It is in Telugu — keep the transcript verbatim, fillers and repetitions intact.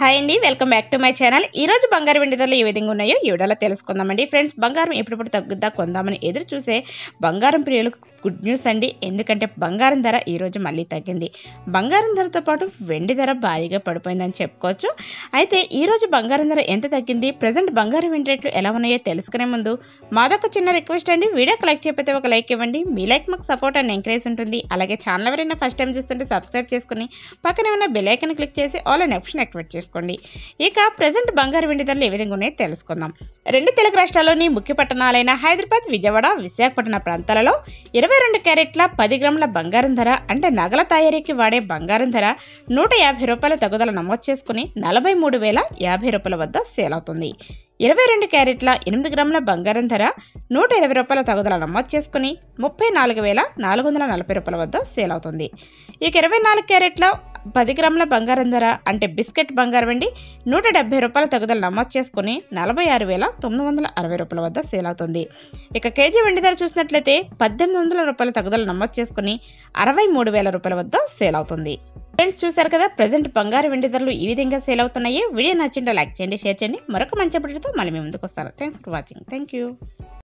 హాయ్ అండి, welcome back to my channel. ఈ రోజు బంగారం వెండి ధరలు ఏ విధంగా ఉన్నాయో ఈ వీడియోలో తెలుసుకుందామండి. ఫ్రెండ్స్, బంగారం ఎప్పుడప్పుడు తగ్గుద్దా కొందామని ఎదురు చూసే బంగారం ప్రియులకు గుడ్ న్యూస్ అండి. ఎందుకంటే బంగారం ధర ఈరోజు మళ్ళీ తగ్గింది. బంగారం ధరతో పాటు వెండి ధర భారీగా పడిపోయిందని చెప్పుకోవచ్చు. అయితే ఈరోజు బంగారం ధర ఎంత తగ్గింది, ప్రజెంట్ బంగారం వెండి రేట్లు ఎలా ఉన్నాయో తెలుసుకునే ముందు మాదొక చిన్న రిక్వెస్ట్ అండి. వీడియోకి లైక్ చేయకపోతే ఒక లైక్ ఇవ్వండి. మీ లైక్ మాకు సపోర్ట్ అండ్ ఎంకరేజ్ ఉంటుంది. అలాగే ఛానల్ ఎవరైనా ఫస్ట్ టైం చూస్తుంటే సబ్స్క్రైబ్ చేసుకుని పక్కనే ఉన్న బెల్ ఐకాన్ క్లిక్ చేసి ఆల్ అనే ఆప్షన్ యాక్టివేట్ చేసుకోండి. ఇక ప్రజెంట్ బంగారు వెండి ధరలు ఏ విధంగా ఉన్నాయో తెలుసుకుందాం. రెండు తెలుగు రాష్ట్రాల్లోని ముఖ్య పట్టణాలైన హైదరాబాద్, విజయవాడ, విశాఖపట్నం ప్రాంతాలలో ఇరవై రెండు క్యారెట్ల పది గ్రాముల బంగారం ధర అంటే నగల తయారీకి వాడే బంగారం ధర నూట యాభై రూపాయల తగ్గుదల నమోదు చేసుకుని నలభై మూడు వేల యాభై రూపాయల వద్ద సేల్ అవుతుంది. ఇరవై రెండు క్యారెట్ల ఎనిమిది గ్రాముల బంగారం ధర నూట ఇరవై రూపాయల తగ్గుదల నమోదు చేసుకుని ముప్పై నాలుగు వేల నాలుగు వందల నలభై రూపాయల వద్ద సేల్ అవుతుంది. ఇక ఇరవై నాలుగు క్యారెట్ల పది గ్రాముల బంగారం ధర అంటే బిస్కెట్ బంగారం అండి నూట డెబ్బై రూపాయల తగ్గుదల నమోదు చేసుకుని నలభై ఆరు వేల తొమ్మిది వందల అరవై రూపాయల వద్ద సేల్ అవుతుంది. ఇక కేజీ వెండి ధర చూసినట్లయితే పద్దెనిమిది వందల రూపాయల తగ్గుదల నమోదు చేసుకుని అరవై మూడు వేల రూపాయల వద్ద సేల్ అవుతుంది. ఫ్రెండ్స్, చూసారు కదా ప్రజెంట్ బంగారు వెండి ధరలు ఈ విధంగా సేల్ అవుతున్నాయి. వీడియో నచ్చింటే లైక్ చేయండి, షేర్ చేయండి. మరొక మంచి అప్డేట్తో మళ్ళీ మీ ముందుకు వస్తాను. Thanks for watching. Thank you.